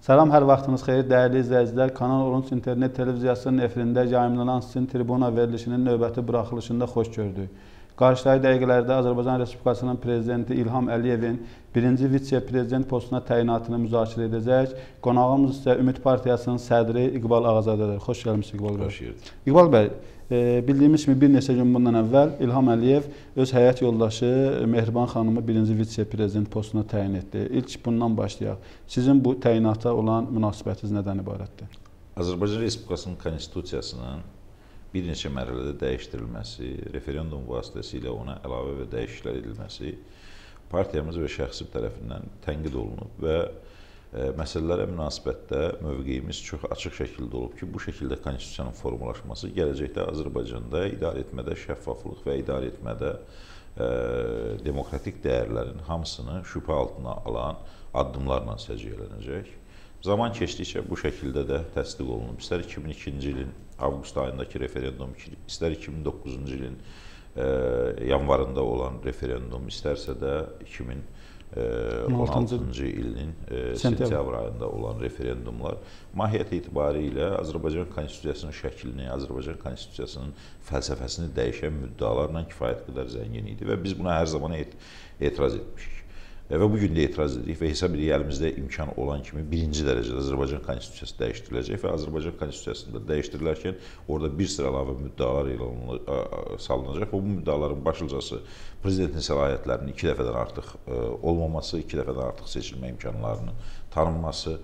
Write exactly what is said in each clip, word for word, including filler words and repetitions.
Salam, hər vaxtınız xeyir, dəyərli izləyicilər. Kanal on üç internet televiziyasının efirində yayımlanan sizin tribuna verilişinin növbəti buraxılışında xoş gördük. Qarşıdakı dəqiqələrdə Azərbaycan Respublikasının Prezidenti İlham Əliyevin birinci vitse-prezident postuna təyinatını müzakirə edəcək. Qonağımız isə Ümid Partiyasının sədri İqbal Ağazadədir. Xoş gəlmişsiniz İqbal bəy. Xoş gördük. İqbal bəy, e, bildiyimiz kimi bir neçə gün bundan əvvəl İlham Əliyev öz həyat yoldaşı Mehriban xanımı birinci vitse-prezident postuna təyin etdi. İlk bundan başlayaq. Sizin bu təyinata olan münasibətiniz nədən ibarətdir? Azərbaycan Respublikasının konstitusiyasının bir neçə mərhələdə dəyişdirilməsi, referendum vasitəsilə ona əlavə və dəyişikliklər edilməsi partiyamız və şəxsim tərəfindən tənqid olunub və e, məsələlərə münasibətdə mövqeyimiz çox açıq şəkildə olub ki, bu şəkildə konstitusiyanın formalaşması gələcəkdə Azərbaycanda idarə etmədə şəffaflıq və idarə etmədə e, demokratik dəyərlərin hamısını şübhə altına alan addımlarla səciyyələnəcək. Zaman keçdikcə bu şəkildə də təsdiq olunub. İstər iki min ikinci ilin avqust ayındakı referendum, istər iki min doqquzuncu ilin e, yanvarında olan referendum, istərsə də iki min on altıncı ilin e, sentyabr ayında olan referendumlar mahiyyət etibarilə Azərbaycan konstitusiyasının şəklini, Azərbaycan konstitusiyasının fəlsəfəsini dəyişən müddalarla kifayət qədər zəngin idi və biz buna hər zaman et etiraz etmişik. Və bugün də etiraz edirik və hesab edirik əlimizdə imkan olan kimi birinci dərəcədə Azərbaycan konstitusiyası dəyişdiriləcək və Azərbaycan konstitusiyasında dəyişdirilərkən orada bir sıra əlavə müddalar salınacaq və bu müddaların başlıcası prezidentin səlahiyyətlərinin iki dəfədən artıq olmaması, iki dəfədən artıq seçilmə imkanlarının tanınması,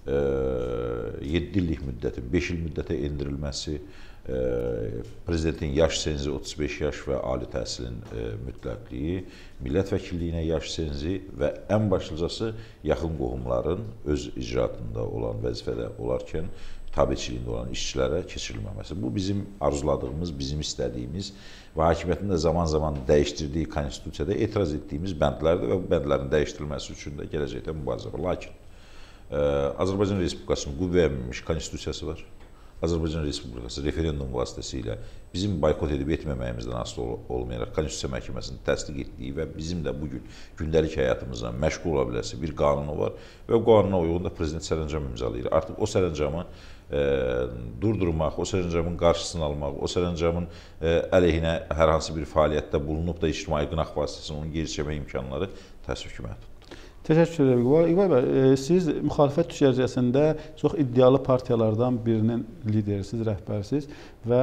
yeddi illik müddətin beş il müddətə endirilməsi, prezidentin yaş senzi otuz beş yaş və ali təhsilin mütləqliyi, millət vəkilliyinə yaş senzi və ən başlıcası yaxın qohumların öz icraatında olan vəzifədə olarkən tabiçiliyində olan işçilərə keçirilməməsi. Bu bizim arzuladığımız, bizim istədiyimiz və hakimiyyətin də zaman-zaman dəyişdirdiyi konstitusiyada etiraz etdiyimiz bəndlərdir və bu bəndlərin dəyişdirilməsi üçün də gələcəkdə mübarizə var. Lakin Azərbaycan Respublikasının qüvvəyə minmiş konstitusiyası var. Azərbaycan Respublikası referendum vasitəsilə bizim boykot edib etməməyimizdən asılı olmayaraq Konstitusiya Məhkəməsinin təsdiq etdiyi və bizim də bugün gündəlik həyatımızla məşğul ola biləsi bir qanunu var və bu qanuna uyğun da Prezident sərəncam imzalayır. Artıq o sərəncamı e, durdurmaq, o sərəncamın qarşısını almaq, o sərəncamın e, əleyhinə hər hansı bir fəaliyyətdə bulunub da ictimai qınaq vasitəsilə onu geri çəkmə imkanları təəssüf ki, məhduddur. Təşəkkür edirəm İqbal. İqbal bəy, siz müxalifət düşərgəsində çox iddialı partiyalardan birinin liderisiniz, rəhbərsiniz və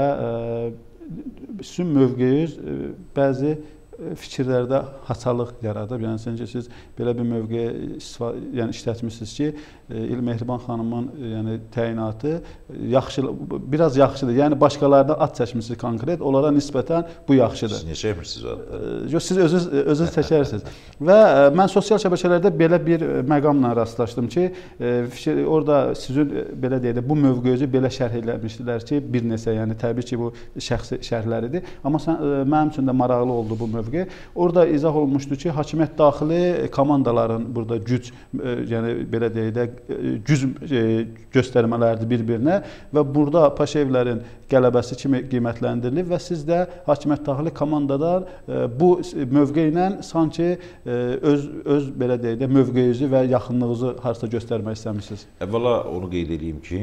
sizin mövqeyiniz bəzi fikirlərdə haçalıq yaradıb. Yəni sizcə siz belə bir mövqeyə yəni işlətmisiniz ki, İl Mehriban xanımın yəni təyinatı yaxşı, biraz yaxşıdır. Yəni başqalarına ad çəkmisiniz konkret, onlara nisbətən bu yaxşıdır. Siz niyə çəkmirsiniz adları? Yox, siz özünüz özünüz çəkərsiniz. Və mən sosial şəbəkələrdə belə bir məqamla rastlaşdım ki, fikir orada sizin belə deyək də bu mövqeyinizi belə şərh eləmişdilər ki, bir neçə, yəni təbii ki, bu şəxsi şərhləridir. Amma sən, mənim üçün də maraqlı oldu bu mövqe. Orada izah olmuşdu ki, hakimiyyət daxili komandaların burada güc, yəni belə deyək də güc göstərmələrdir bir-birinə və burada Paşayevlərin qələbəsi kimi qiymətləndirilir və siz də hakimiyyət daxili komandadan bu mövqe ilə sanki öz öz belə deyək də mövqeyinizi və yaxınlığınızı harasa göstərmək istəmisiniz. Əvvəla onu qeyd edeyim ki,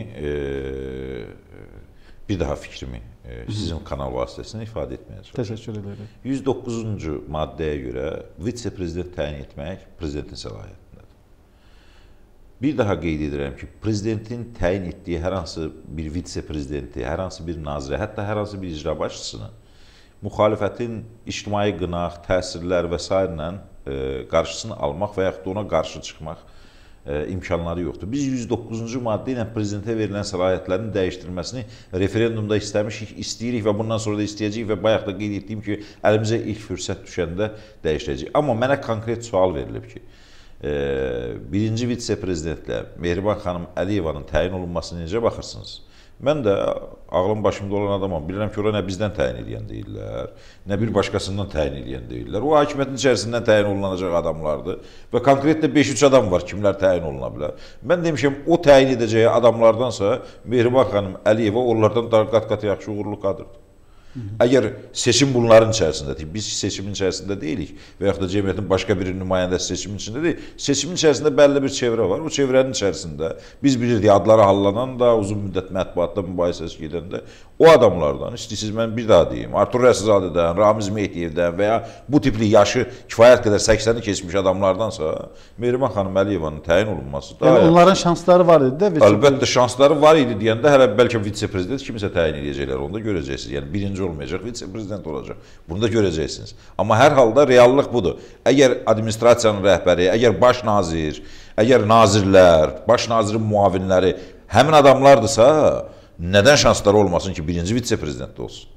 bir daha fikrimi sizin kanal vasitəsilə ifadə etməyə çalışıram. Təşəkkür ederim. yüz doqquzuncu maddəyə görə vitse-prezident təyin etmək prezidentin səlahiyyətindədir. Bir daha qeyd edirəm ki, prezidentin təyin etdiyi hər hansı bir vitse-prezidenti, hər hansı bir nazirə, hətta hər hansı bir icra başçısını müxalifətin ictimai qınaq, təsirlər və s. ilə qarşısını almaq və yaxud da ona qarşı çıxmaq imkanları yoxdur. Biz yüz doqquzuncu maddə ilə prezidentə verilən səlahiyyətlərin dəyişdirilməsini referendumda istəmişik, istəyirik və bundan sonra da istəyəcəyik və bayaq da qeyd etdiyim ki, əlimizə ilk fürsət düşəndə dəyişdirəcəyik. Amma mənə konkret sual verilib ki, birinci vitse-prezidentlə Mehriban xanım Əliyevanın təyin olunmasına necə baxırsınız? Mən də ağlım başımda olan adamam. Bilirəm ki, ora nə bizdən təyin edən deyirlər, nə bir başqasından təyin edən deyirlər. O hakimiyyətin içərisindən təyin olunacaq adamlardır və konkretdə beş üç adam var, kimlər təyin oluna bilər. Mən demişəm, o təyin edəcəyi adamlardansa Mehriban xanım Əliyeva onlardan qat-qat yaxşı uğurlu kadrdır. Əgər seçim bunların içərisindədir, biz seçimin içərisində deyilik və yaxud da cəmiyyətin başqa bir nümayəndəsi seçimin içində deyil, seçimin içərisində bəlli bir çevrə var. O çevrənin içərisində biz bilirdik, adları hallanan da, uzun müddət mətbuatda mübahisəsi gedəndə o adamlardan, istəyirsiniz mən bir daha deyim, Artur Rəsulzadədən, Ramiz Mehdiyevdən və ya bu tipli yaşı kifayət qədər səksəni keçmiş adamlardansa Mehriban xanım Əliyevanın təyin olunması da... Yəni onların şansları var idi də? Əlbəttə şansları var idi deyəndə hələ bəlkə vitse-prezident kimisə təyin edəcəklər, onu da görəcəksiniz. Yəni birinci olmayacaq, vitse-prezident olacaq. Bunu da görəcəksiniz. Amma hər halda reallıq budur. Əgər administrasiyanın rəhbəri, əgər baş nazir, əgər nazirlər, baş nazirin müavinləri həmin adamlardırsa, nədən şansları olmasın ki, birinci vitse-prezident olsun?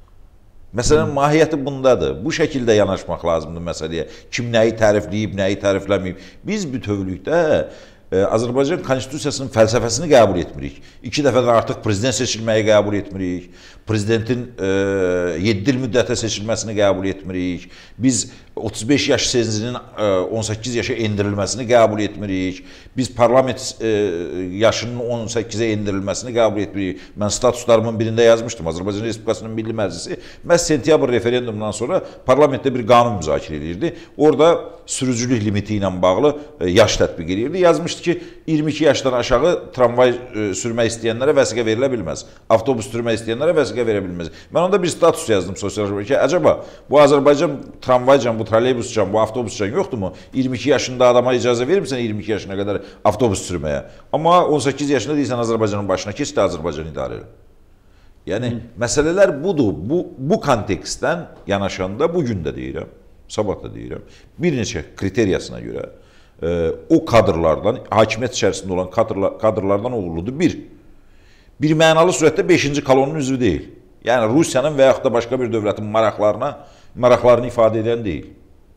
Məsələnin mahiyyəti bundadır. Bu şəkildə yanaşmaq lazımdır məsələyə. Kim nəyi tərifləyib, nəyi tərifləməyib. Biz bütövlükdə e, Azərbaycan Konstitusiyasının fəlsəfəsini qəbul etmirik. İki dəfədən artıq prezident seçilməyi qəbul etmirik. Prezidentin e, yeddi il müddətə seçilməsini qəbul etmirik. Biz otuz beş yaş senzinin e, on səkkiz yaşa endirilməsini qəbul etmirik. Biz parlament e, yaşının on səkkizə endirilməsini qəbul etmirik. Mən statuslarımın birində yazmışdım. Azərbaycan Respublikasının Milli Məclisi məhz sentyabr referendumundan sonra parlamentdə bir qanun müzakirə edirdi. Orada sürücülük limiti ilə bağlı e, yaş tətbiq edirdi. Yazmışdı ki, iyirmi iki yaşdan aşağı tramvay e, sürmək istəyənlərə vəsiqə verilə bilməz. Avtobus sürmək istəyənlərə vəsiqə verə bilməz. Mən onda bir status yazdım sosial şəbəkəyə ki, əcəba bu Azərbaycan tramvaycan, bu trolleybuscan, bu avtobuscan yoxdurmu? iyirmi iki yaşında adama icazə vermirsən iyirmi iki yaşına qədər avtobus sürməyə. Amma on səkkiz yaşında deyirsən Azərbaycanın başına keç də Azərbaycan idarə elə. Yəni Hı. məsələlər budur. Bu, bu kontekstdən yanaşanda bugün də deyirəm, sabah da deyirəm, bir neçə kriteriyasına görə e, o kadrlardan, hakimiyyət içərisində olan kadrlar, kadrlardan uğurludur. Bir, bir mənalı surətdə beşinci kolonun üzvü deyil. Yəni Rusiyanın və yaxud da başqa bir dövlətin maraqlarına, maraqlarını ifadə edən deyil.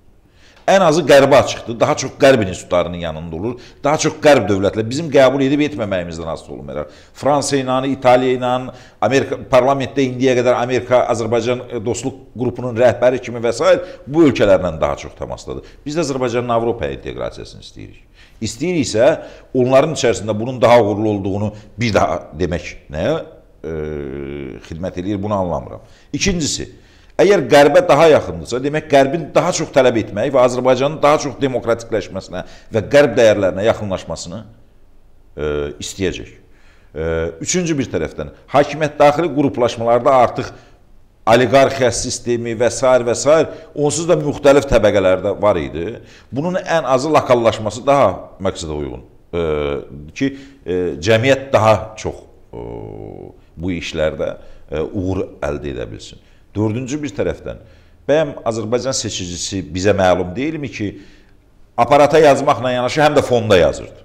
Ən azı qərbə açıqdır, daha çox qərb institutlarının yanında olur, daha çox qərb dövlətlər bizim qəbul edib etməməyimizdən asılı olmayaraq. Fransa ilə, İtaliya ilə, Amerika parlamentdə indiyə qədər Amerika, Azərbaycan dostluq qrupunun rəhbəri kimi və s. bu ölkələrlə daha çox təmasdadır. Biz də Azərbaycanın Avropaya inteqrasiyasını istəyirik. İstəyiriksə, onların içərisində bunun daha uğurlu olduğunu bir daha demək nəyə e, xidmət edir, bunu anlamıram. İkincisi, əgər qərbə daha yaxındırsa, demək qərbin daha çox tələb etmək və Azərbaycanın daha çox demokratikləşməsinə və qərb dəyərlərinə yaxınlaşmasını e, istəyəcək. E, üçüncü bir tərəfdən, hakimiyyət daxili qruplaşmalarda artıq oliqarxiya sistemi və s. və s. onsuz da müxtəlif təbəqələrdə var idi. Bunun ən azı lokallaşması daha məqsədə uyğun e, ki, e, cəmiyyət daha çox e, bu işlərdə e, uğur əldə edə bilsin. Dördüncü bir tərəfdən, bəyəm Azərbaycan seçicisi bizə məlum deyilmi ki, aparata yazmaqla yanaşı həm də fonda yazırdı.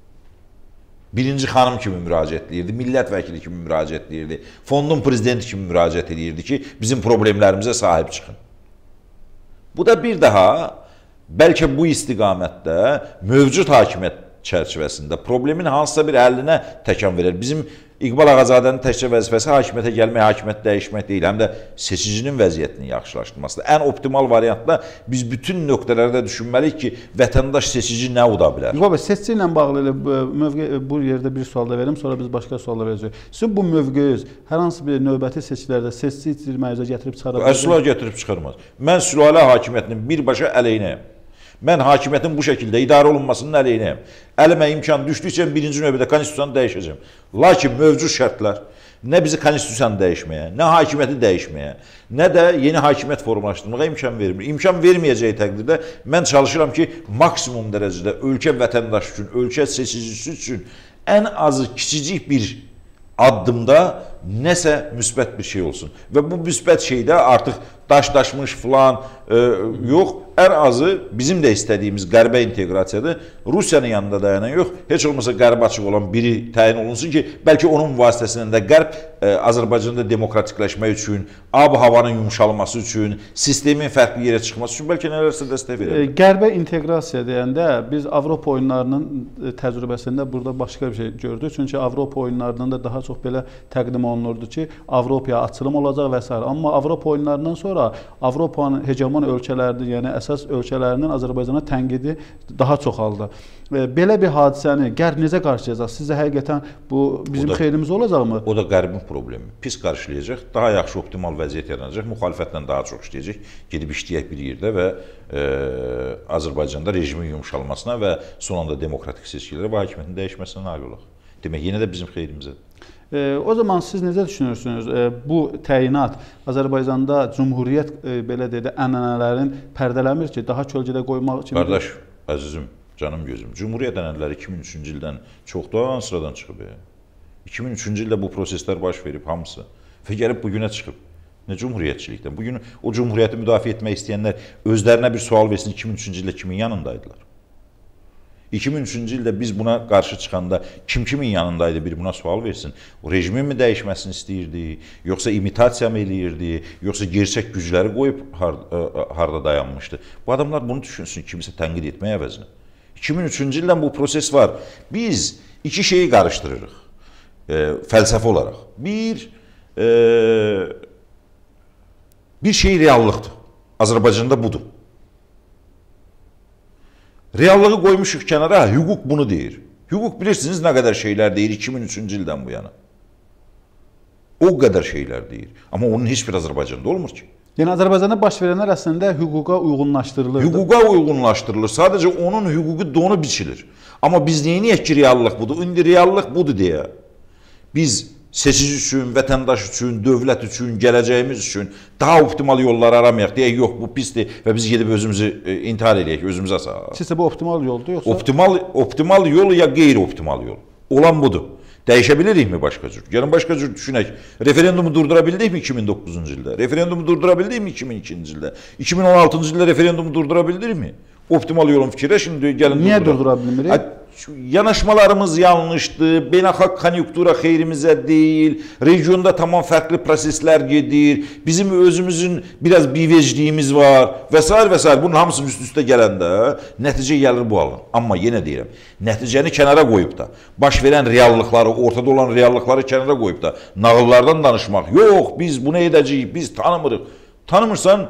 Birinci xanım kimi müraciət edirdi, millət vəkili kimi müraciət edirdi, fondun prezidenti kimi müraciət edirdi ki, bizim problemlərimizə sahib çıxın. Bu da bir daha, bəlkə bu istiqamətdə mövcud hakimiyyət çərçivəsində problemin hansısa bir əllinə təkan verir. Bizim İqbal Ağazadənin təkcə vəzifəsi hakimiyyətə gəlmək, hakimiyyət dəyişmək deyil, həm də seçicinin vəziyyətini yaxşılaşdırmasıdır. Ən optimal variantda biz bütün nöqtələrdə düşünməliyik ki, vətəndaş seçici nə uda bilər? İqbal bəy, seçici ilə bağlı mövqe, bu yerdə bir sual da verim, sonra biz başqa suallar verəcəyik. Sizin bu mövqeyiz hər hansı bir növbəti seçkilərdə seçici itirməyizə gətirib çıxara bilər? Əsla gətirib çıxarmaz. Mən sülalə hakimiyyətinin birbaşa əleyhinəyəm. Mən hakimiyyətin bu şəkildə idarə olunmasının əleyhinəyəm. Əlimə imkan düşdükcə birinci növbədə konstitusiyanı dəyişəcəm. Lakin mövcud şərtlər nə bizi konstitusiyanı dəyişməyə, nə hakimiyyəti dəyişməyə, nə də yeni hakimiyyət formalaşdırmağa imkan vermir. İmkan verməyəcəyi təqdirdə mən çalışıram ki, maksimum dərəcədə ölkə vətəndaşı üçün, ölkə seçicisi üçün ən azı kiçicik bir addımda nəsə müsbət bir şey olsun. Və bu müsbət şeydə artıq daş-daşmış filan e, yox, ən azı bizim də istədiyimiz qərbə inteqrasiyadır. Rusiyanın yanında dayanan yox, heç olmasa qərbə açıq olan biri təyin olunsun ki, bəlkə onun vasitəsilə də qərb e, Azərbaycanda demokratikləşmək üçün, ab-havanın yumşalması üçün, sistemin fərqli yerə çıxması üçün bəlkə nələrsə dəstək verir. E, qərbə inteqrasiya deyəndə biz Avropa oyunlarının təcrübəsində burada başqa bir şey gördük. Çünki Avropa oyunlarından da daha çox belə təqdim olunurdu ki, Avropaya açılım olacaq və s. Amma Avropa oyunlarından sonra sonra Avropanın hegemon ölkələrinin, yəni əsas ölkələrinin Azərbaycana tənqidi daha çoxaldı. Belə bir hadisəni Qərb necə qarşılayacaq? Sizcə həqiqətən bu bizim da, xeyrimiz olacaqmı? O da Qərbin problemi. Pis qarşılayacaq, daha yaxşı optimal vəziyyət yaranacaq, müxalifətlə daha çox işləyəcək, gedib işləyək bir yerdə və e, Azərbaycanda rejimin yumuşalmasına və son anda demokratik seçkilərə və hakimiyyətin dəyişməsinə nail olaq. Demək, yenə də bizim xeyrimizədir. E, o zaman siz necə düşünürsünüz? E, bu təyinat Azərbaycanda cümhuriyyət e, belə deyək də ənənələrin pərdələmir ki, daha kölgədə qoymaq kimi? Qardaş, əzizim, canım gözüm, Cümhuriyyət ənənələri iki min üçüncü ildən çoxdan sıradan çıxıb. iki min üçüncü ildə bu proseslər baş verib hamısı və gəlib bugünə çıxıb. Nə cümhuriyyətçilikdən? Bugün o cümhuriyyəti müdafiə etmək istəyənlər özlərinə bir sual versin, iki min üçüncü ildə kimin yanındaydılar? iki min üçüncü ildə biz buna qarşı çıxanda kim kimin yanındaydı, bir buna sual versin. O rejimin mi dəyişməsini istəyirdi, yoxsa imitasiya mı eləyirdi, yoxsa gerçək gücləri qoyub harda dayanmışdı? Bu adamlar bunu düşünsün, kimisə tənqid etmək əvəzinə. iki min üçüncü ildən bu proses var. Biz iki şeyi qarışdırırıq e, fəlsəfi olaraq. Bir, e, bir şey reallıqdır. Azərbaycanda budur. Reallığı qoymuşuq kənara, hüquq bunu deyir. Hüquq bilirsiniz nə qədər şeylər deyir iki min üçüncü ildən bu yana. O qədər şeylər deyir. Amma onun heç bir Azərbaycanda olmur ki. Yəni Azərbaycanda baş verənlər əslində hüquqa uyğunlaşdırılır. Hüquqa uyğunlaşdırılır. Sadəcə onun hüququ donu biçilir. Amma biz neyiniyək ki, reallıq budur? İndi reallıq budur deyə. Biz seçici üçün, vətəndaş üçün, dövlət üçün, gələcəyimiz üçün daha optimal yollar aramayaq deyək, yox bu pisdir və biz gedib özümüzü e, intihar edək, özümüzə sağlayaq. Sizcə bu optimal yoldur yoxsa? Optimal, optimal yol ya qeyri-optimal yol. Olan budur. Dəyişə bilirikmi başqa cür? Gəlin başqa cür düşünək. Referendumu durdura bildikmi iki min doqquzuncu ildə? Referendumu durdura bildikmi iki min ikinci ildə? iki min on altıncı ildə referendumu durdura bildikmi? Optimal yolun fikirləşin, gəlin Niyə durdura bilmirik? Yanaşmalarımız yanlışdır, beynəlxalq konjunktura xeyrimizə deyil, regionda tamam fərqli proseslər gedir, bizim özümüzün biraz bivecliyimiz var və s. və s. Bunun hamısının üst-üstə gələndə nəticə gəlir bu alın. Amma yenə deyirəm, nəticəni kənara qoyub da, baş verən reallıqları, ortada olan reallıqları kənara qoyub da, nağıllardan danışmaq, yox biz bunu edəcəyik, biz tanımırıq. Tanımırsan,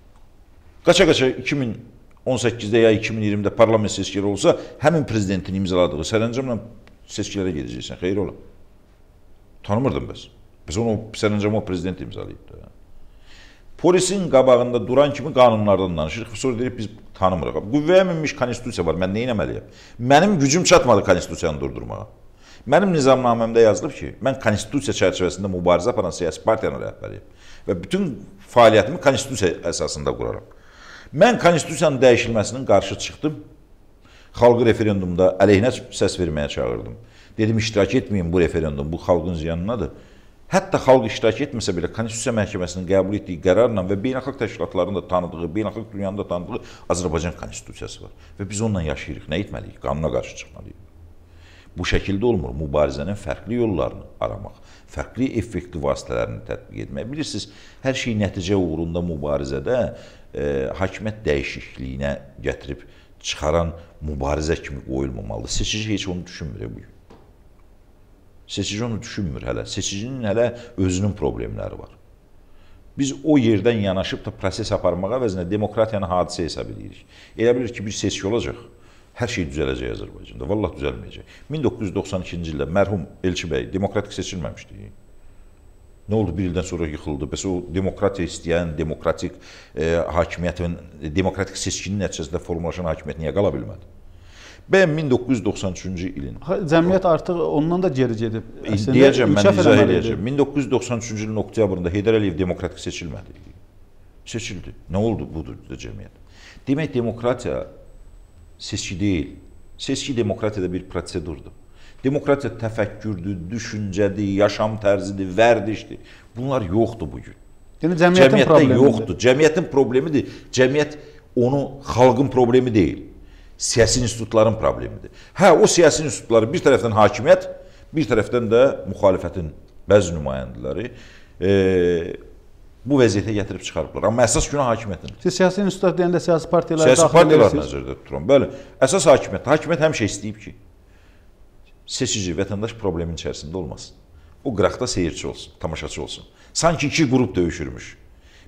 qaça-qaça iki min on səkkizdə ya iki min iyirmidə parlament seçkiləri olsa, həmin prezidentin imzaladığı sərəncamla seçkilərə gedəcəksən, xeyr ola. Tanımırdım bəs. Bəs onu sərəncamı o prezident imzalayıb da. Polisin qabağında duran kimi qanunlardan danışırıq, sonra deyib biz tanımırıq. Qüvvəyə minmiş konstitusiya var, mən nə etməliyəm? Mənim gücüm çatmadı konstitusiyanı durdurmağa. Mənim nizamnaməmdə yazılıb ki, mən konstitusiya çərçivəsində mübarizə aparan siyasi partiyanın rəhbəriyəm və bütün fəaliyyətimi konstitusiya əsasında quraram. Mən konstitusiyanın dəyişilməsinin qarşı çıxdım. Xalqı referendumda əleyhinə səs verməyə çağırdım. Dedim, iştirak etməyin bu referendum, bu xalqın ziyanınadır. Hətta xalq iştirak etməsə belə Konstitusiya Məhkəməsinin qəbul etdiyi qərarla və beynəlxalq təşkilatların da tanıdığı, beynəlxalq dünyanın da tanıdığı Azərbaycan Konstitusiyası var. Və biz onunla yaşayırıq. Nə etməliyik? Qanuna qarşı çıxmalıyıq. Bu şəkildə olmur. Mübarizənin fərqli yollarını aramaq, fərqli effektiv vasitələrini tətbiq etmək. Bilirsiniz, hər şey nəticə uğrunda mübarizədə e, hakimiyyət dəyişikliyinə gətirib çıxaran mübarizə kimi qoyulmamalıdır. Seçici heç onu düşünmür bu gün. Seçici onu düşünmür hələ. Seçicinin hələ özünün problemləri var. Biz o yerdən yanaşıb da proses aparmağa əvəzinə demokratiyanı hadisə hesab edirik. Elə bilir ki, bir seçki olacaq. Hər şey düzələcək Azərbaycanda. Vallahi düzəlməyəcək. min doqquz yüz doxsan ikinci ildə mərhum Elçi bəy demokratik seçilməmişdi. Nə oldu? Bir ildən sonra yıxıldı. Bəs o demokratiya istəyən, demokratik e, hakimiyyətin, demokratik seçkinin nəticəsində formalaşan hakimiyyət niyə qala bilmədi? Bəyəm min doqquz yüz doxsan üçüncü ilin... Cəmiyyət artıq ondan da geri gedib. Deyəcəm, mən izah edəcəm. min doqquz yüz doxsan üçüncü ilin oktyabrında Heydər Əliyev demokratik seçilmədi. Seçildi. Nə oldu budur cəmiyyət? Demək, demokratiya seçki deyil. Seçki demokratiyada bir prosedurdur. Demokratiya təfəkkürdür, düşüncədir, yaşam tərzidir, vərdişdir. Bunlar yoxdur bugün. Yəni cəmiyyətin problemidir. Yoxdur. Cəmiyyətin problemidir. Cəmiyyət onu xalqın problemi deyil. Siyasi institutların problemidir. Hə, o siyasi institutları bir tərəfdən hakimiyyət, bir tərəfdən də müxalifətin bəzi nümayəndələri e, bu vəziyyətə gətirib çıxarıblar. Amma əsas günah hakimiyyətin. Siz siyasi institutlar deyəndə siyasi partiyalar siyasi partiyalar nəzərdə tuturam. Bəli, əsas hakimiyyət. Hakimiyyət həmişə istəyib ki, seçici, vətəndaş problemin içərisində olmasın. O qıraqda seyirci olsun, tamaşaçı olsun. Sanki iki qrup döyüşürmüş.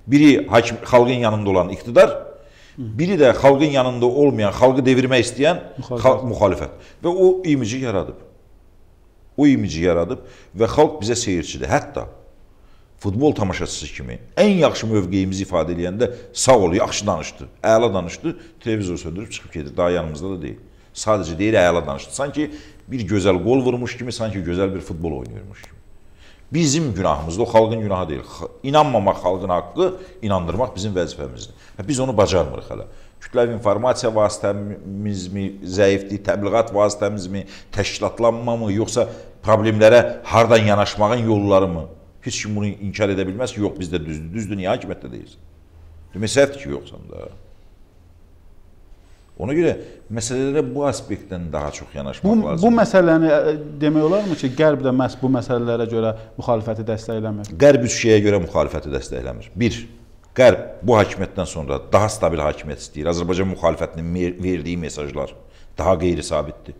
Biri hakim, xalqın yanında olan iqtidar, biri də xalqın yanında olmayan, xalqı devirmək istəyən Müxalifət. xalq, müxalifət. Və o imici yaradıb. O imici yaradıb və xalq bizə seyircidir. Hətta futbol tamaşaçısı kimi ən yaxşı mövqeyimizi ifadə edəndə sağ ol, yaxşı danışdı, əla danışdı, televizor söndürüb çıxıb gedir. Daha yanımızda da deyil. Sadəcə deyir, əla danışdı. Sanki bir gözəl qol vurmuş kimi, sanki gözəl bir futbol oynayırmış kimi. Bizim günahımızdır, o xalqın günahı deyil. İnanmamaq xalqın haqqı, inandırmaq bizim vəzifəmizdir. Biz onu bacarmırıq hələ. Kütləvi informasiya vasitəmizmi, zəiflik, təbliğat vasitəmizmi, təşkilatlanma mı, yoxsa problemlərə hardan yanaşmağın yolları mı? Heç kim bunu inkar edə bilməz ki, yox bizdə düzdür. Düzdür, niyə hakimiyyətdə deyilsin? Demək, səhvdir ki, yoxsan da. Ona görə məsələlərə bu aspektdən daha çox yanaşmaq bu, lazım. Bu məsələni demək olarmı ki, Qərb də məhz bu məsələlərə görə müxalifəti dəstəkləmir? Qərb üç şeyə görə müxalifəti dəstəkləmir. Bir, Qərb bu hakimiyyətdən sonra daha stabil hakimiyyət istəyir. Azərbaycan müxalifətinin verdiyi mesajlar daha qeyri-sabitdir.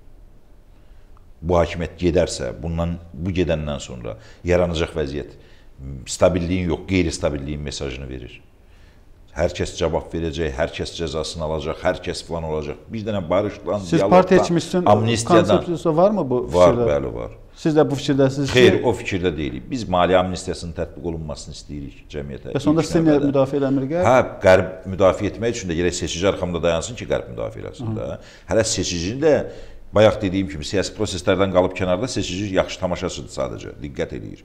Bu hakimiyyət gedərsə, bundan, bu gedəndən sonra yaranacaq vəziyyət stabilliyin yox, qeyri-stabilliyin mesajını verir. Hər kəs cavab verəcək, hər kəs cəzasını alacaq, hər kəs falan olacaq. Bir dənə barışdan, siz partiya seçmişsin, konsepsiyası varmı bu fikirdə? Var, bəli, var. Siz də bu fikirdəsiniz ki... Xeyr, o fikirdə deyilik. Biz maliyyə amnistiyasının tətbiq olunmasını istəyirik cəmiyyətə. Və sonda sizin müdafiə eləmir Qərb? Hə, Qərb müdafiə etmək üçün də yerək seçici arxamda dayansın ki, Qərb müdafiə eləsin də. Hələ seçicini də, bayaq dediyim kimi, siyasi proseslərdən qalıb kənarda seçici yaxşı tamaşaçıdır sadəcə, diqqət edir.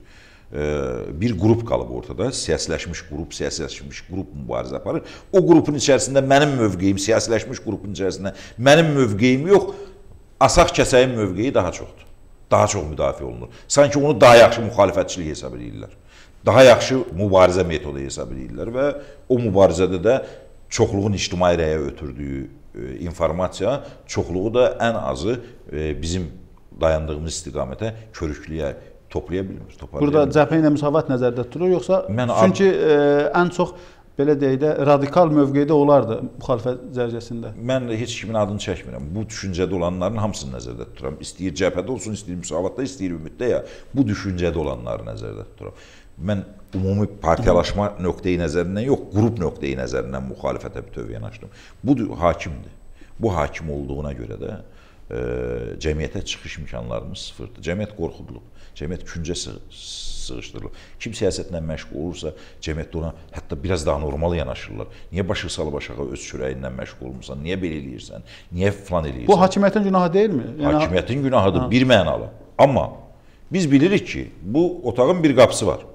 Bir qrup qalıb ortada, siyasiləşmiş qrup, siyasiləşmiş qrup mübarizə aparır. O qrupun içərisində mənim mövqeyim, siyasiləşmiş qrupun içərisində mənim mövqeyim yox, asaq kəsəyin mövqeyi daha çoxdur. Daha çox müdafiə olunur. Sanki onu daha yaxşı müxalifətçilik hesab edirlər. Daha yaxşı mübarizə metodu hesab edirlər və o mübarizədə də çoxluğun ictimai rəyə ötürdüyü informasiya, çoxluğu da ən azı bizim dayandığımız istiqamətə körüklüyə toplaya bilmir. Burada cəbhə ilə müsavat nəzərdə tutulur, yoxsa Mən çünki e, ən çox belə deyək də radikal mövqedə olardı müxalifət dərəcəsində. Mən heç kimin adını çəkmirəm. Bu düşüncədə olanların hamısını nəzərdə tuturam. İstəyir cəbhədə olsun, istəyir müsavatda, istəyir ümiddə ya, bu düşüncədə olanları nəzərdə tuturam. Mən ümumi partiyalaşma nöqteyi nəzərindən yox, qrup nöqteyi nəzərindən müxalifətə bütöv yanaşdım. Bu hakimdir. Bu hakim olduğuna görə də e, cəmiyyətə çıxış imkanlarımız sıfırdır. Cəmiyyət qorxudulub. Cəmiyyət küncə sığışdırılır. Kim siyasətlə məşğul olursa, cəmiyyətdə ona hətta biraz daha normal yanaşırlar. Niyə başı salıb aşağı öz çörəyindən məşğul olmursan? Niyə belə eləyirsən? Niyə filan eləyirsən? Bu hakimiyyətin günahı deyilmi? Yəni, hakimiyyətin günahıdır, ha. Bir mənalı. Amma biz bilirik ki, bu otağın bir qapısı var.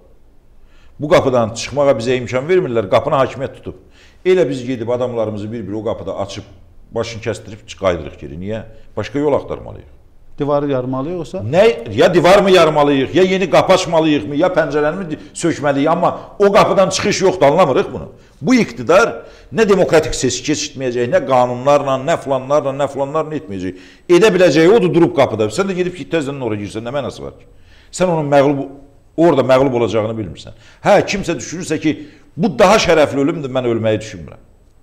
Bu qapıdan çıxmağa bizə imkan vermirlər, qapını hakimiyyət tutub. Elə biz gedib adamlarımızı bir-bir o qapıda açıb, başını kəstirib qaydırıq geri. Niyə? Başqa yol axtarmalıyıq. Divarı yarmalıyıq yoxsa? Nə, ya divar mı yarmalıyıq, ya yeni qapı açmalıyıq mı, ya pəncərəni mi sökməliyik, amma o qapıdan çıxış yoxdur, anlamırıq bunu. Bu iqtidar nə demokratik seçki keçirtməyəcək, nə qanunlarla, nə filanlarla, nə filanlarla etməyəcək. Edə biləcəyi odur durub qapıda. Sən də gedib ki, təzdən oraya girsən, nə mənası var ki? Sən onun məğlub, orada məğlub olacağını bilmirsən. Hə, kimsə düşünürsə ki, bu daha şərəfli ölümdür, mən ölməyi düşünmürəm.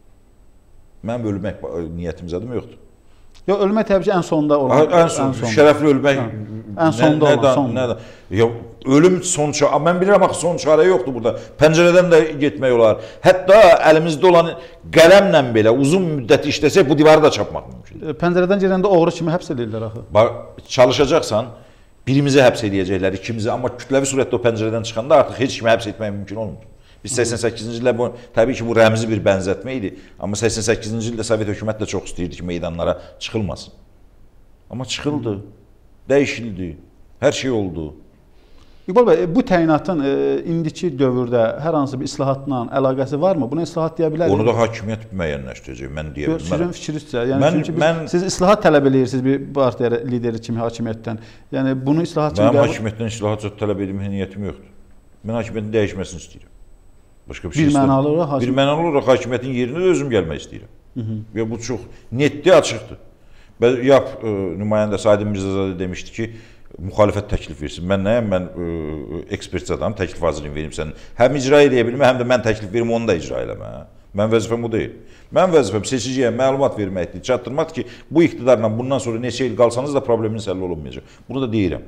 Mənim ölmək niyyətim zədim yoxdur. Yox, ölmək təbii ki, ən sonda olan. Ən son, şərəfli ölmək. Ən sonda olan, son. Nə, nə, ölüm son çare. Mən bilirəm axı son çarə yoxdur burada. Pəncərədən də getmək olar. Hətta əlimizdə olan qələmlə belə uzun müddət işləsək bu divarı da çapmaq mümkündür. Pəncərədən girəndə oğru kimi həbs edirlər axı. Bax, çalışacaqsan birimizi həbs edəcəklər, ikimizi, amma kütləvi surətdə o pəncərədən çıxanda artıq heç kimi həbs etmək mümkün olmur. Biz səksən səkkizinci ildə bu, təbii ki, bu rəmzi bir bənzətmə idi, amma səksən səkkizinci ildə Sovet hökumət də çox istəyirdi ki, meydanlara çıxılmasın. Amma çıxıldı, dəyişildi, hər şey oldu. İqbal bəy, bu təyinatın e, indiki dövrdə hər hansı bir islahatla əlaqəsi varmı? Buna islahat deyə bilərik. Onu da hakimiyyət müəyyənləşdirəcək, mən deyə bilmərəm. Sizin fikrinizcə, yəni mən, çünki biz, mən, siz islahat tələb edirsiniz bir partiya lideri kimi hakimiyyətdən. Yəni bunu islahat kimi qəbul... Mənim hakimiyyətdən islahat tələb edilmə niyyətim yoxdur. Mən hakimiyyətin dəyişməsini istəyirəm. Başqa bir şey istəyirəm. Bir mənalı olaraq hakim... Bir mənalı olaraq hakimiyyətin yerinə də özüm gəlmək istəyirəm. Hı -hı. Və bu çox netli, açıqdır. Y A P e, nümayəndə Saidin Mirzəzadə demişdi ki, müxalifət təklif versin. Mən nəyəm? Mən e, ekspert adamım, təklif hazırlayım, verim sən. Həm icra edə bilmə, həm də mən təklif verim, onu da icra eləmə. Mən vəzifəm bu deyil. Mən vəzifəm seçiciyə məlumat verməkdir, çatdırmaqdır ki, bu iqtidarla bundan sonra neçə il qalsanız da probleminiz həll olunmayacaq. Bunu da deyirəm.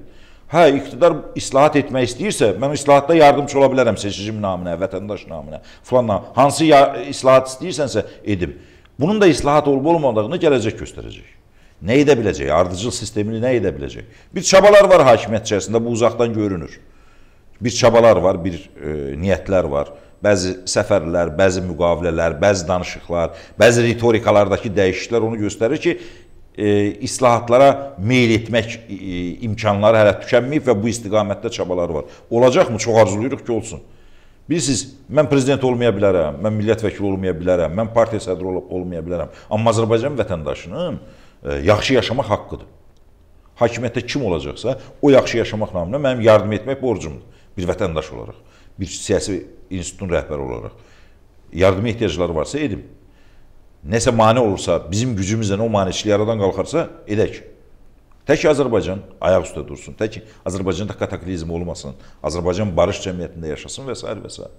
Hə, iqtidar islahat etmək istəyirsə, mən islahatda yardımcı ola bilərəm seçicim naminə, vətəndaş naminə, falan naminə. Hansı islahat istəyirsənsə edim. Bunun da islahat olub-olmadığını gələcək göstərəcək. Nə edə biləcək? Ardıcıl sistemini nə edə biləcək? Bir çabalar var hakimiyyət içərisində, bu uzaqdan görünür. Bir çabalar var, bir e, niyyətlər var. Bəzi səfərlər, bəzi müqavilələr, bəzi danışıqlar, bəzi ritorikalardakı dəyişikliklər onu göstərir ki, e, islahatlara meyl etmək e, imkanları hələ tükənməyib və bu istiqamətdə çabalar var. Olacaqmı? Çox arzuluyuruq ki, olsun. Bilirsiniz, mən prezident olmaya bilərəm, mən millət vəkili olmaya bilərəm, mən partiya sədri ol olmaya bilərəm. Amma Azərbaycan vətəndaşının e, yaxşı yaşamaq haqqıdır. Hakimiyyətdə kim olacaqsa, o yaxşı yaşamaq naminə mənim yardım etmək borcumdur. Bir vətəndaş olaraq, bir siyasi institutun rəhbəri olaraq. Yardıma ehtiyacları varsa edim. Nəsə mane olursa, bizim gücümüzlə o maneçiliyi aradan qalxarsa, edək. Tək ki, Azərbaycan ayaq üstə dursun, tək ki, Azərbaycanda kataklizm olmasın, Azərbaycan barış cəmiyyətində yaşasın və s. və s.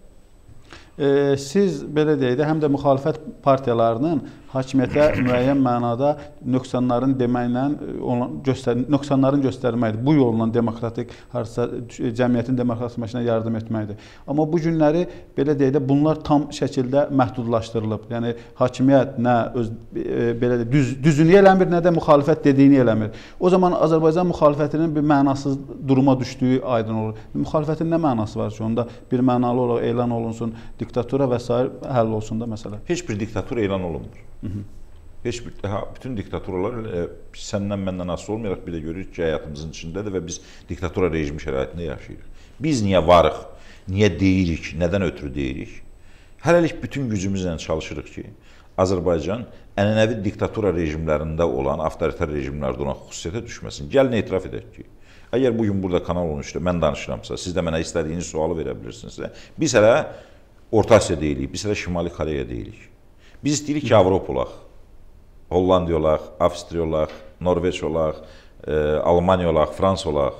E, siz belə deyək də, həm də müxalifət partiyalarının hakimiyyətə müəyyən mənada nöqsanların deməklə, göstər nöqsanların göstərməkdir. Bu yolla demokratik harsısa cəmiyyətin demokratikləşməsinə yardım etməkdir. Amma bu günləri belə deyək də, bunlar tam şəkildə məhdudlaşdırılıb. Yəni hakimiyyət nə öz e, belə də düz düzünü eləmir, nə də müxalifət dediyini eləmir. O zaman Azərbaycan müxalifətinin bir mənasız duruma düşdüyü aydın olur. Müxalifətin nə mənası var ki, onda bir mənalı olaraq elan olunsun, diktatura və s. həll olsun da məsələ. Heç bir diktatura elan olunmur. Hı -hı. Heç bir, ha, bütün diktaturalar e, səndən məndən asılı olmayaraq bir də görürük ki, həyatımızın içindədir və biz diktatura rejimi şəraitində yaşayırıq. Biz niyə varıq, niyə deyirik, nədən ötürü deyirik? Hələlik bütün gücümüzlə çalışırıq ki, Azərbaycan ənənəvi diktatura rejimlərində olan avtoritar rejimlərdə olan xüsusiyyətə düşməsin. Gəlin etiraf edək ki, əgər bugün burada Kanal on üçdə mən danışıramsa, siz də mənə istədiyiniz sualı verə bilirsinizsə, biz hələ Orta Asiya deyilik, biz hələ Şimali Koreya deyilik. Biz istəyirik ki, Avropa olaq, Hollandiya olaq, Avstriya olaq, Norveç olaq, e, Almaniya olaq, Fransa olaq.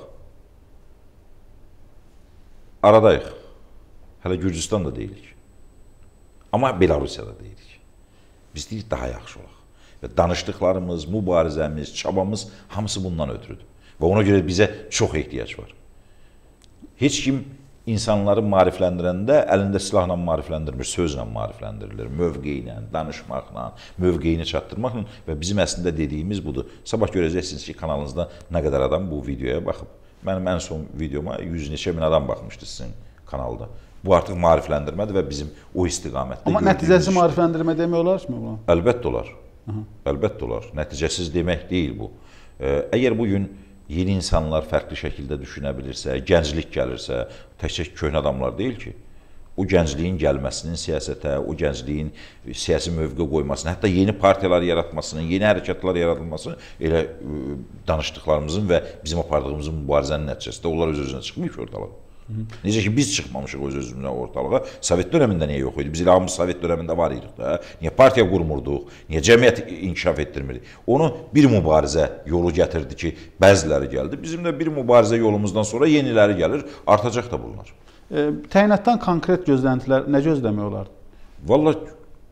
Aradayıq. Hələ Gürcüstan da deyilik. Amma Belarusiyada deyilik. Biz deyirik daha yaxşı olaq. Və danışdıqlarımız, mübarizəmiz, çabamız hamısı bundan ötürüdür. Və ona görə bizə çox ehtiyac var. Heç kim insanları maarifləndirəndə əlində silahla maarifləndirmir, sözlə maarifləndirilir, mövqeyi ilə, danışmaqla, mövqeyini çatdırmaqla və bizim əslində dediyimiz budur. Sabah görəcəksiniz ki, kanalınızda nə qədər adam bu videoya baxıb. Mənim ən son videoma yüz neçə min adam baxmışdı sizin kanalda. Bu artıq maarifləndirmədir və bizim o istiqamətdə Amma nəticəsi maarifləndirmə demək olar mı buna? Əlbəttə olar. Əlbəttə olar. Nəticəsiz demək deyil bu. Əgər bugün yeni insanlar fərqli şəkildə düşünə bilirsə, gənclik gəlirsə, təkcə köhnə adamlar deyil ki, o gəncliyin gəlməsinin siyasətə, o gəncliyin siyasi mövqe qoymasını, hətta yeni partiyalar yaratmasının, yeni hərəkatlar yaradılmasını elə danışdıqlarımızın və bizim apardığımızın mübarizənin nəticəsində onlar öz-özünə çıxmıyor ki, ortalığa. Necə ki, biz çıxmamışıq öz-özümüzə ortalığa. Sovet dönəmində niyə yox idi? Biz elə hamımız Sovet dönəmində var idik da. Niyə partiya qurmurduq? Niyə cəmiyyət inkişaf etdirmirdik? Onu bir mübarizə yolu gətirdi ki, bəziləri gəldi. Bizim də bir mübarizə yolumuzdan sonra yeniləri gəlir, artacaq da bunlar. E, təyinatdan konkret gözləntilər nə gözləmək olardı? Vallahi,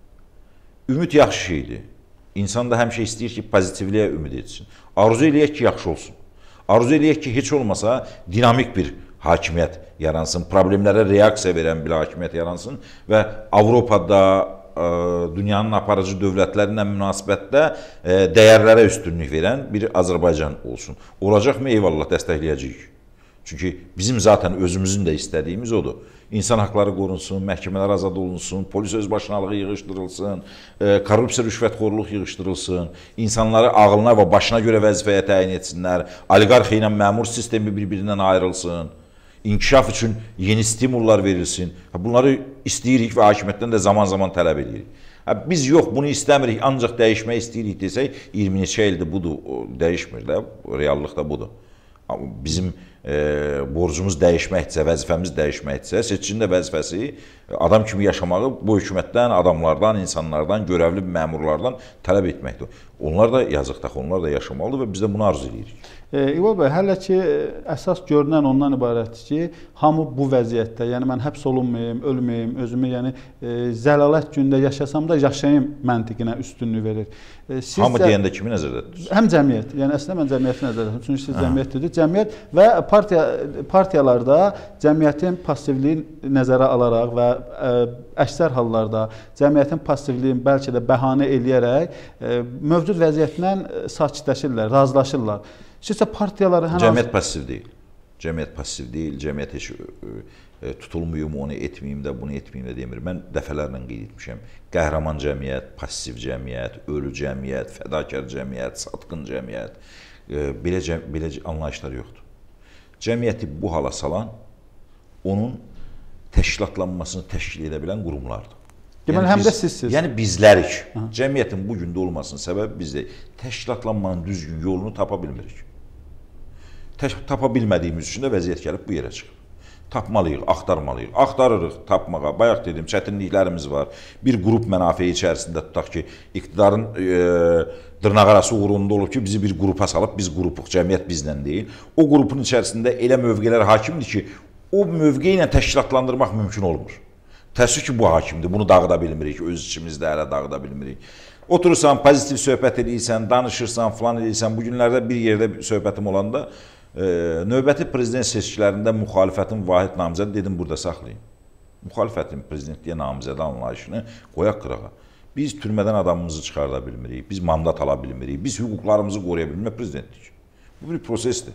ümid yaxşı şeydir. İnsan da həmişə istəyir ki, pozitivliyə ümid etsin. Arzu eləyək ki, yaxşı olsun. Arzu eləyək ki, heç olmasa dinamik bir hakimiyyət yaransın, problemlərə reaksiya verən bir hakimiyyət yaransın və Avropada, dünyanın aparıcı dövlətlərinə münasibətdə dəyərlərə üstünlük verən bir Azərbaycan olsun. Olacaqmı? Eyvallah, dəstəkləyəcəyik. Çünki bizim zaten özümüzün də istədiyimiz odur. İnsan haqları qorunsun, məhkəmələr azad olunsun, polis özbaşınalığı yığışdırılsın, korrupsiya, rüşvətxorluq yığışdırılsın, insanları ağlına və başına görə vəzifəyə təyin etsinlər, oliqarxiya ilə məmur sistemi bir-birindən ayrılsın, inkişaf üçün yeni stimullar verilsin. Bunları istəyirik və hakimiyyətdən də zaman-zaman tələb edirik. Biz yox, bunu istəmirik, ancaq dəyişmək istəyirik desək, iyirmi neçə ildir budur, dəyişmir də, reallıq da budur. Bizim e, borcumuz dəyişməkdirsə, vəzifəmiz dəyişməkdirsə, seçicinin də vəzifəsi adam kimi yaşamağı bu hökumətdən, adamlardan, insanlardan, görevli məmurlardan tələb etməkdir. Onlar da yazıqdır, onlar da yaşamalıdır və biz də bunu arzu edirik. E, İvo bəy, hələ ki, əsas görünən ondan ibarətdir ki, hamı bu vəziyyətdə, yəni mən həbs olunmayayım, ölməyim, özümü yəni e, zəlalət gündə yaşasam da yaşayayım məntiqinə üstünlük verir. E, hamı deyəndə kimi nəzərdə tutursunuz? Həm cəmiyyət, yəni əslində mən cəmiyyəti nəzərdə tuturum, çünki siz cəmiyyət dedik, cəmiyyət və partiya partiyalarda cəmiyyətin passivliyini nəzərə alaraq və ə, əksər hallarda cəmiyyətin passivliyini bəlkə də bəhanə eləyərək ə, mövcud vəziyyətdən sakitləşirlər, razılaşırlar. Sizcə partiyaları hər cəmiyyət passiv deyil. Cəmiyyət passiv deyil, cəmiyyət heç e, tutulmuyum, onu etməyim də, bunu etməyim də demir. Mən dəfələrlə qeyd etmişəm. Qəhrəman cəmiyyət, passiv cəmiyyət, ölü cəmiyyət, fədakar cəmiyyət, satqın cəmiyyət, e, belə, cəm belə anlayışlar yoxdur. Cəmiyyəti bu hala salan, onun təşkilatlanmasını təşkil edə bilən qurumlardır. Deməli, yəni həm də sizsiz. Yəni bizlərik. Aha. Cəmiyyətin bu gündə olmasının səbəbi bizdir. Təşkilatlanmanın düzgün yolunu tapa bilmirik. Tapa bilmədiyimiz üçün də vəziyyət gəlib bu yerə çıxır. Tapmalıyıq, axtarmalıyıq. Axtarırıq tapmağa. Bayaq dedim, çətinliklərimiz var. Bir qrup mənafeyi içərisində tutaq ki, iqtidarın e, dırnaqarası uğrunda olub ki, bizi bir qrupa salıb, biz qrupuq, cəmiyyət bizlə deyil. O qrupun içərisində elə mövqelər hakimdir ki, o mövqe ilə təşkilatlandırmaq mümkün olmur. Təəssüf ki, bu hakimdir. Bunu dağıda bilmirik, öz içimizdə hələ dağıda bilmirik. Oturursan, pozitiv söhbət edirsən, danışırsan, falan edirsən. Bu günlərdə bir yerdə söhbətim olanda e, növbəti prezident seçkilərində müxalifətin vahid namizədi dedim, burada saxlayın. Müxalifətin prezidentliyə namizədi anlayışını qoyaq qırağa. Biz türmədən adamımızı çıxarda bilmirik, biz mandat ala bilmirik, biz hüquqlarımızı qoruya bilmirik, prezidentlik. Bu bir prosesdir.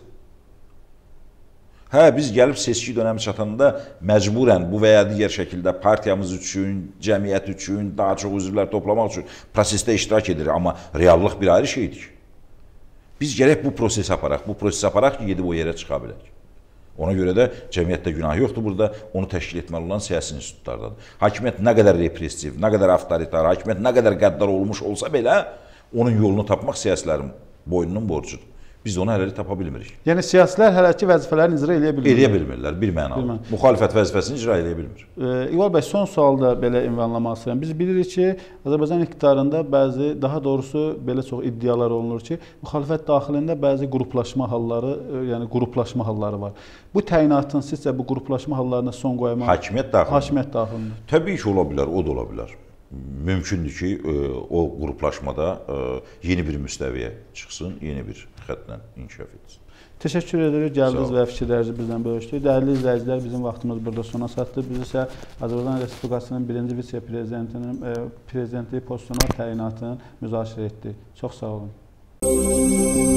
Hə, biz gəlib seçki dönəmi çatanda məcburən bu və ya digər şəkildə partiyamız üçün, cəmiyyət üçün, daha çox üzvlər toplamaq üçün prosesdə iştirak edirik. Amma reallıq bir ayrı şeydir. Biz gərək bu prosesi aparaq, bu prosesi aparaq ki, gedib o yerə çıxa bilək. Ona görə də cəmiyyətdə günah yoxdur burada, onu təşkil etməli olan siyasi institutlardadır. Hakimiyyət nə qədər repressiv, nə qədər avtoritar, hakimiyyət nə qədər qəddar olmuş olsa belə, onun yolunu tapmaq siyasilərin boynunun borcudur. Biz onu hələ tapa bilmirik. Yəni siyasilər hələki vəzifələrini icra edə bilmirlər. Eləyə bilmirlər, bir mənalı. Müxalifət vəzifəsini icra edə bilmir. E, İqbal bəy, son sualda belə ünvanlamaq istəyirəm. Biz bilirik ki, Azərbaycan iqtidarında bəzi, daha doğrusu belə çox iddialar olunur ki, müxalifət daxilində bəzi qruplaşma halları, yəni qruplaşma halları var. Bu təyinatın sizcə bu qruplaşma hallarına son qoymaq? Hakimiyyət daxilində. Hakimiyyət daxilində. Təbii ki, ola bilər, o da ola bilər. Mümkündür ki, o qruplaşmada yeni bir müstəviyə çıxsın, yeni bir xətlə inkişaf etsin. Təşəkkür edirik, gəldiniz və fikirlərinizi bizdən bölüşdük. Dəyərli izləyicilər, bizim vaxtımız burada sona çatdı. Biz isə Azərbaycan Respublikasının birinci vitse-prezidentinin prezidentlik postuna təyinatını müzakirə etdik. Çox sağ olun.